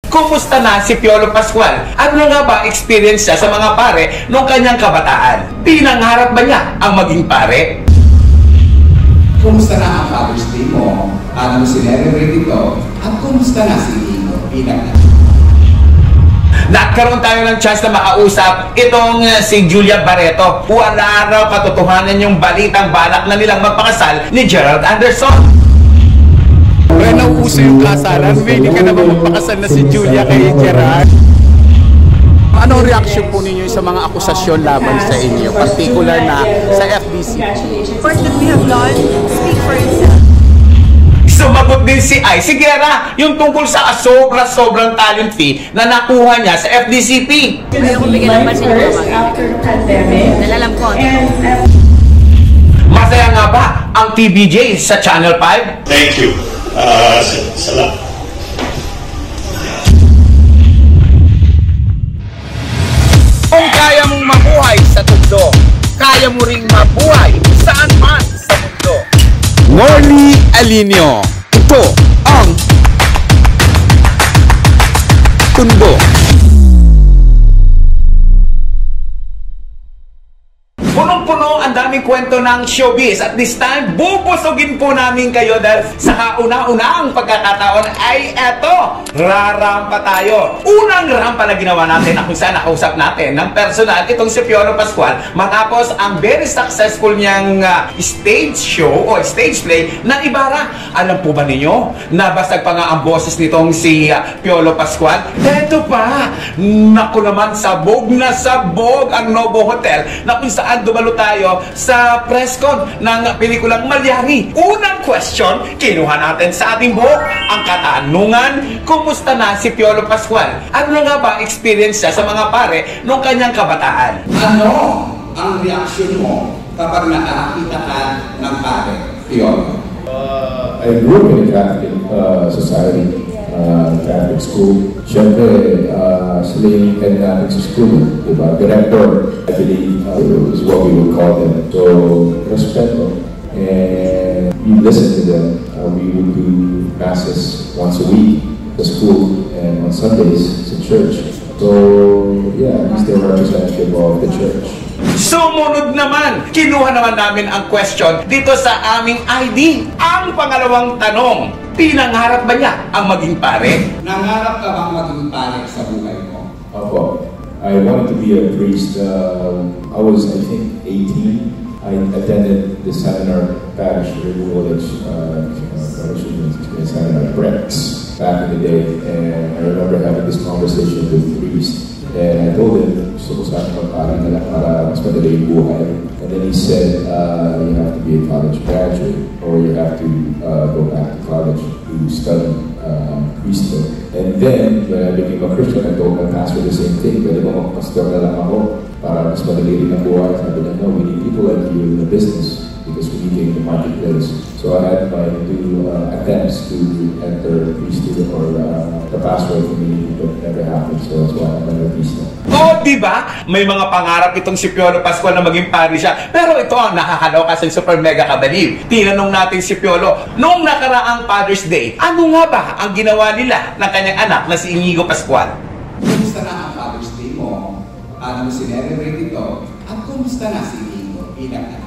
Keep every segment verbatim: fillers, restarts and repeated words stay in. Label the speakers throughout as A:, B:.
A: Kumusta na si Piolo Pascual? Ano nga ba experience niya sa mga pare nung kanyang kabataan? Pinangarap ba niya ang maging pare?
B: Kumusta na ang Father's Day mo? Paano mo sinelebrate ito? At kumusta na si Igor bilang
A: Nagkaroon tayo ng chance na makausap itong uh, si Julia Barreto. Wala raw katotohanan yung balitang balak na nilang magpakasal ni Gerald Anderson.
C: Kaya nauuso yung kasalan, willing ka na ba magpakasal na si Julia kay Gerard? Anong reaction po ninyo sa mga akusasyon laban sa inyo, particular na sa F B C?
D: Work that we have done, speak for itself.
A: Sumagot din si Ay Sigera yung tungkol sa sobra-sobrang talent fee na nakuha niya sa F D C P.
D: Ayoko bigyan ng pansin ko mag-ibig. Nalalam ko.
A: Masaya nga ba ang T B J sa Channel five?
E: Thank you. Uh, salamat.
C: Kung kaya mong mabuhay sa mundo, kaya mo ring mabuhay saan man sa mundo. Norly Alinio, ito ang Tundo.
A: Punong-puno ang daming kwento ng showbiz. At this time, bubusugin po namin kayo dahil sa kauna-unang pagkakataon ay eto, rarampa tayo. Unang rampa na ginawa natin na kung saan nakausap natin ng personal itong si Piolo Pascual matapos ang very successful niyang uh, stage show o stage play na Ibarra. Alam po ba ninyo, nabasag pa nga ang boses nitong si uh, Piolo Pascual? Eto pa, naku naman, sabog na sabog ang Novo Hotel na kung saan dumalo tayo sa press con ng pelikulang Malyari. Unang question, kinuha natin sa ating buhok ang katanungan, kumusta na si Piolo Pascual? Ano nga ba experience niya sa mga pare nung kanyang kabataan?
B: Ano ang reaction mo kapag nakakita ka ng pare, Piolo?
F: Uh, I grew up in a Catholic uh, society, uh, Catholic school. Siyempre, uh, sila yung Catholic school, diba? Director, I believe, uh, is what we would call them. So, respect them. And we listen to them. Uh, we would do masses once a week at school and on Sundays at church. So, yeah, he's the representative of the church.
A: Sumunod naman, kinuha naman namin ang question dito sa aming I D. Ang pangalawang tanong, pinangarap ba niya ang maging pare?
B: Nangarap ka bang maging pare sa buhay mo?
F: Opo. I wanted to be a priest. Uh, I was, I think, eighteen. I attended the seminar, Parish Village, uh, seminar, Brex, back in the day. And I remember having this conversation with the priest. And I told him, gusto ko sana magpara na lang para mas madali yung buhay. And then he said, uh, you have to be a college graduate or you have to uh, go back to college to study um, priesthood. And then, when I became a Christian, I told my pastor the same thing, pwede ba magpastor na lang ako para mas madali rin ang buhay. Sabi niya, no, we need people like you in the business because we need in the marketplace. So I had my two uh, attempts to enter priesthood or uh, the pastoral community, but never happened. So that's why I'm not a priest.
A: Oh, di ba? May mga pangarap itong si Piolo Pascual na maging pari siya. Pero ito ang nakakalaw kasi super mega kabaliw. Tinanong natin si Piolo, nung nakaraang Father's Day, ano nga ba ang ginawa nila ng kanyang anak na si Inigo Pascual?
B: Kumusta na ang Father's Day mo? Paano mo sinelebrate ito? At kumusta na si Igor bilang anak?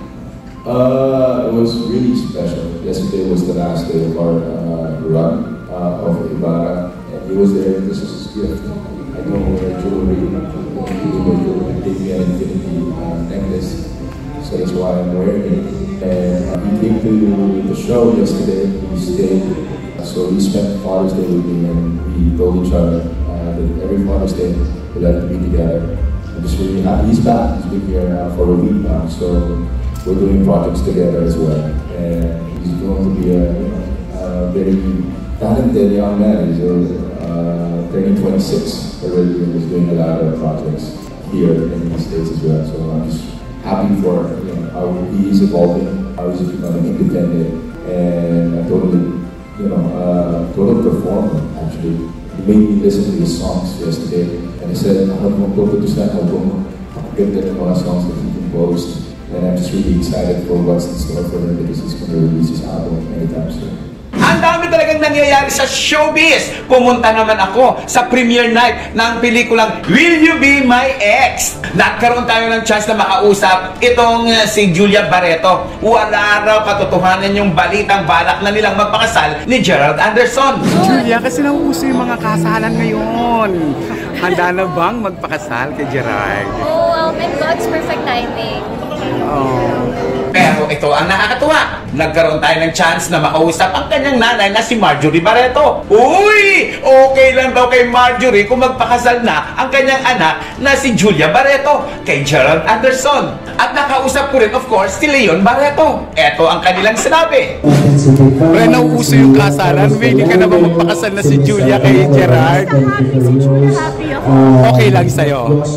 F: Uh, it was really special. Yesterday was the last day of our uh, run uh, of Ibarra, and he was there. This was his gift. I don't wear jewelry. He gave me an infinity uh, necklace, so that's why I'm wearing it. And uh, he came to the show yesterday. He stayed, so we spent Father's Day with me, and we told each other uh, that every Father's Day we'd have to be together. I'm just really happy he's back. He's been here uh, for a week now, so. We're doing projects together as well, and he's going to be a, a very talented young man. He's uh, turning twenty-six already, and he's doing a lot of projects here in the States as well. So I'm just happy for you know, how he is evolving, how he's becoming independent, and a totally, you know, uh, total performer. Actually, he made me listen to his songs yesterday, and he said, "I have no purpose to album. Get the songs that he composed." And I'm just really excited for what's in store for him because he's going to release his album anytime soon.
A: Ang dami talagang nangyayari sa showbiz. Pumunta naman ako sa premiere night ng pelikulang Will You Be My Ex? Nagkaroon tayo ng chance na makausap itong uh, si Julia Barreto. Wala raw katotohanan yung balitang balak na nilang magpakasal ni Gerald Anderson.
C: Julia, kasi nauuso yung mga kasalan ngayon. Handa na bang magpakasal kay Gerald?
G: Oh, um, in God's perfect timing.
C: Oh.
A: Pero ito ang nakakatuwa. Nagkaroon tayo ng chance na makausap ang kanyang nanay na si Marjorie Barreto. Uy! Okay lang daw kay Marjorie kung magpakasal na ang kanyang anak na si Julia Barreto kay Gerald Anderson. At nakausap ko rin of course si Leon Barreto. Ito ang kanilang sinabi.
C: Pre, nauuso yung kasalan. Willing ka na ba magpakasal na si Julia kay Gerard?
G: Happy si Julia, happy ako.
C: Okay lang sa'yo.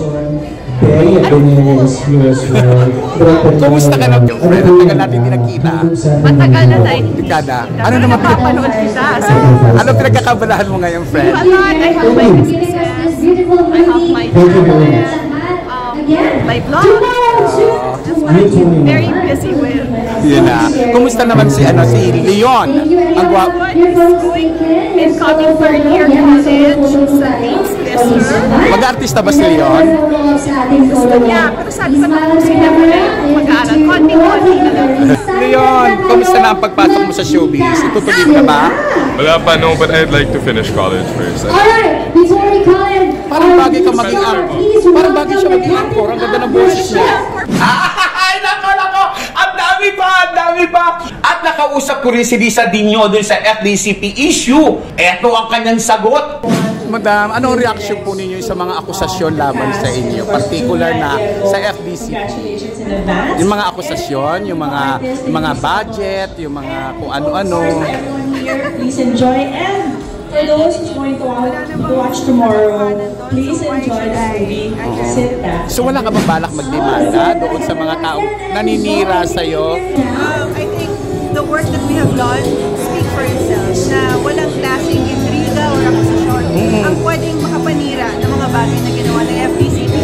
C: Kumusta ka na, friend? Ang tagal natin hindi nagkita.
G: Matagal na tayo.
C: Dekada. Ano naman
G: Napapanood kita. So,
C: ano pinagkakabalahan mo ngayon, friend?
G: a lot. I have my businesses. I have my channel. Um, my vlog. Just what I'm very busy with.
C: Yun na. Kumusta naman si ano si Leon? Ang gwa...
G: Incoming third year college. Sa Ames Lister.
C: Mag-artista ba si Leon?
G: Gusto niya. Pero sabi ko na sila mo na mag-aaral. Konti-konti na lang.
C: Leon, kumusta na ang pagpasok mo sa showbiz? Itutuloy ka ba?
H: Wala pa, no, but I'd like to finish college first.
I: Alright, before we call in,
C: Parang bagay ka maging actor. Parang bagay siya maging actor. Ang ganda ng boses niya.
A: Ay, nako, nako! Ang dami pa, ang dami pa! At nakausap ko rin si Lisa Dino dun sa F D C P issue. Ito ang kanyang sagot.
C: Madam, ano ang reaction po ninyo sa mga akusasyon laban sa inyo? Particular na sa F D C P.
D: Congratulations in advance.
C: Yung mga akusasyon, yung mga yung mga budget, yung mga kung ano-ano.
D: Everyone here, please enjoy. And for those who's going to watch, to watch tomorrow, please enjoy the movie. Sit back.
C: So wala ka bang balak magdemanda doon sa mga taong naninira sa'yo?
J: Um, I think the work that we have done speak for itself na walang klaseng intriga or akusasyon ang pwedeng makapanira ng mga bagay na ginawa ng F D C P.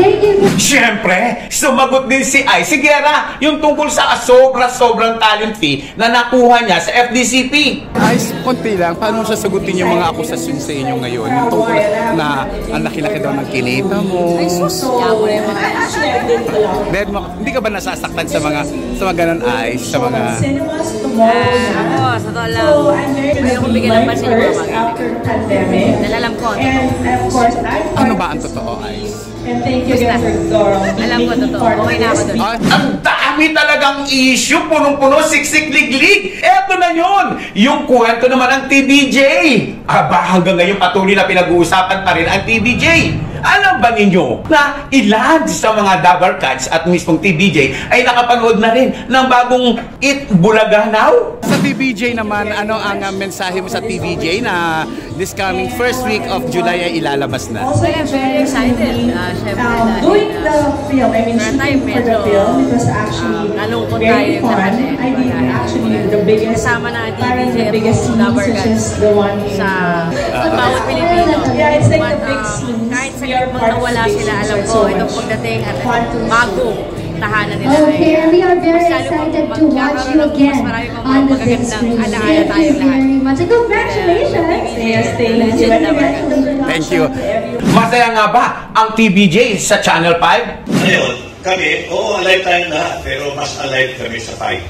A: Siyempre, sumagot din si Ay Sigera yung tungkol sa sobra-sobrang talent fee na nakuha niya sa F D C P.
C: Ay, konti lang. Paano sasagutin yung mga akusasyon sa inyo ngayon? Yung tungkol na ang laki-laki daw ng kinita mo.
G: Ay, sus. Yawa yung mga
C: Then, hindi ka ba nasasaktan sa mga sa mga ganun ay sa mga...
D: Cinemas tomorrow na.
G: Ako, sa totoo lang.
D: So, I'm very
G: Ayoko
D: busy
G: bigyan ng
D: my
G: pansin yung
D: first
G: mga
D: after pandemic.
G: Nalalam ko.
D: And of course, I'm
C: Ano
D: part
C: ba ang
D: of this
C: totoo,
D: movie.
C: Ice?
D: And thank you again for Doro.
G: Alam ko,
D: making
G: totoo.
D: part of
G: Okay na ako
D: this.
G: doon.
C: Ay,
A: Ang dami talagang issue, punong-puno, siksik-liglig. Eto na yun, yung kwento naman ng T V J. Aba, hanggang ngayon patuloy na pinag-uusapan pa rin ang T V J. Alam ba ninyo na ilan sa mga Dabar Cats at mismong T V J ay nakapanood na rin ng bagong It Bulaga Now?
C: sa T V J naman, ano ang uh, mensahe mo sa T V J na this coming first week of July ay ilalabas na?
D: Also,
G: I'm very excited. Ah, syempre
D: Um,
G: dahil,
D: doing
G: ah,
D: the film, I mean,
G: Meron
D: shooting
G: tayong
D: for the
G: medyo,
D: film, it was actually
G: um, nalungkot
D: very
G: tayo
D: fun.
G: lahat eh.
D: I did
G: Dahil,
D: actually the biggest,
G: kasama na ang T V J
D: parang the
G: at
D: biggest scene,
G: Lover
D: such
G: Guys
D: as the one in,
G: sa
D: uh,
G: sa bawat Pilipino.
D: Yeah, it's like
G: But,
D: the big
G: um,
D: scenes.
G: kahit sa
D: We are
G: ibang
D: part of
G: nawala
D: the big
G: sila,
D: scenes,
G: alam
D: so
G: ko,
D: it's so
G: itong
D: much
G: pagdating at
D: fun to
G: bago tahanan nila
I: Okay, and we are very
G: Mas lalo
I: excited
G: pang
I: to watch you
G: magkakaroon ng mas
I: again
G: marami pang
I: on the big
G: magagandang
I: screen.
G: alaala
I: Thank you
G: tayong lahat.
I: very much. And congratulations!
D: Yes, thank you.
G: Legend
D: And
G: naman.
D: congratulations
C: Thank you.
D: to everyone.
A: Masaya nga ba ang T V J sa Channel five?
E: Ngayon, kami, oo, alive tayo lahat, pero mas alive kami sa fight.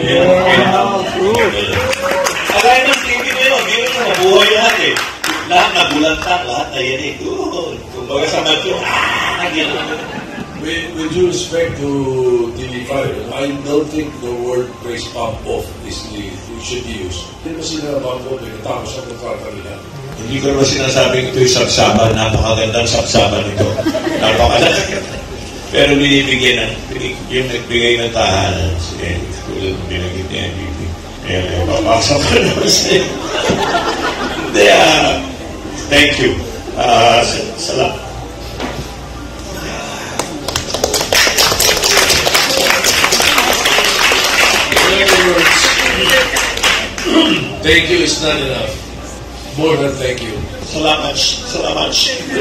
E: Wow! Alive ng T V ngayon, hindi mo mabuhay lahat eh. Lahat na bulantak, lahat na yan eh. Good. Kumbaga sa matyo, ah, gano'n.
F: With, with due respect to T V five, I don't think the word praise pump off is the, it should be used. Hindi mo sila pump off, eh, tapos ang kontrata nila.
E: Hindi ko naman sinasabing ito yung sabsaban, napakagandang sabsaban ito. Napakaganda. Pero binibigyan ng, yung nagbigay ng tahanan, si Eric, tulad binagit niya yung B B. Kaya napapasok ko naman siya. Hindi, ah, thank you. Ah, salamat.
F: Thank you is not enough. More than thank you.
E: Salamat. Salamat.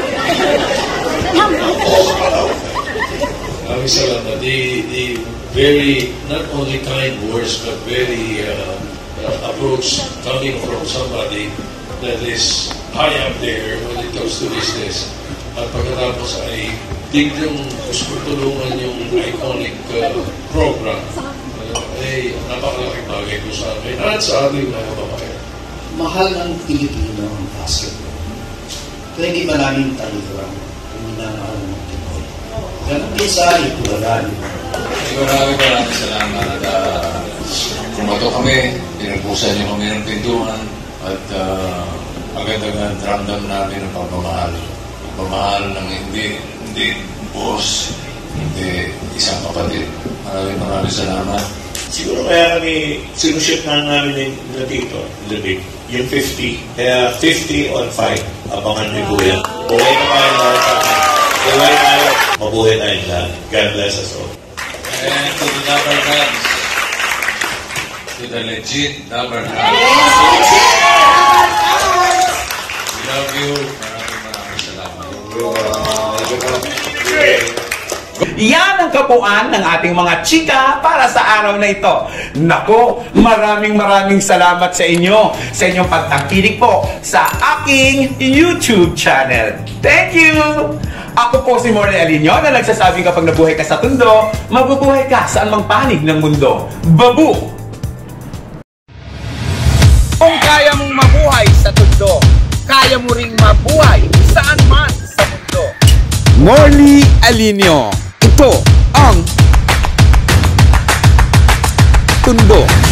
F: Maraming salamat. The, the very, not only kind words, but very uh,
E: uh, approach coming from somebody that is high up there when it comes to business. At pagkatapos ay biglang gusto tulungan yung iconic uh, program. Uh, ay napakalaking bagay ko sa amin at sa ating mga babae.
K: Mahal ng Pilipino ang basketball. Kaya hindi maraming talikuran kung minamahal ng Pinoy. Ganun din sa Ipularan.
L: Maraming maraming salamat. Uh, Pumato kami, pinagpusan niyo kami ng pintuan at uh, agad-agad ramdam namin ang pagmamahal. Pagmamahal ng hindi, hindi boss, hindi isang kapatid. Maraming maraming salamat.
E: Siguro kaya kami sinushoot na namin na dito, Labig, yung fifty. Kaya fifty on five, abangan niyo po yan. Buhay na kayo lahat sa akin. Buhay tayo, mabuhay tayo lahat. God bless us all.
L: And to the Dabber Cats, to the legit Dabber Cats. We love you. Maraming maraming salamat.
A: Yan ang kabuuan ng ating mga chika para sa araw na ito. Nako, maraming maraming salamat sa inyo sa inyong pagtangkilik po sa aking YouTube channel. Thank you! Ako po si Morley Alinio na nagsasabing kapag nabuhay ka sa tundo, mabubuhay ka saan mang panig ng mundo. Babu! Kung kaya mong mabuhay sa tundo, kaya mo ring mabuhay saan man sa mundo. Morley Alinio. Ito ang Tundo.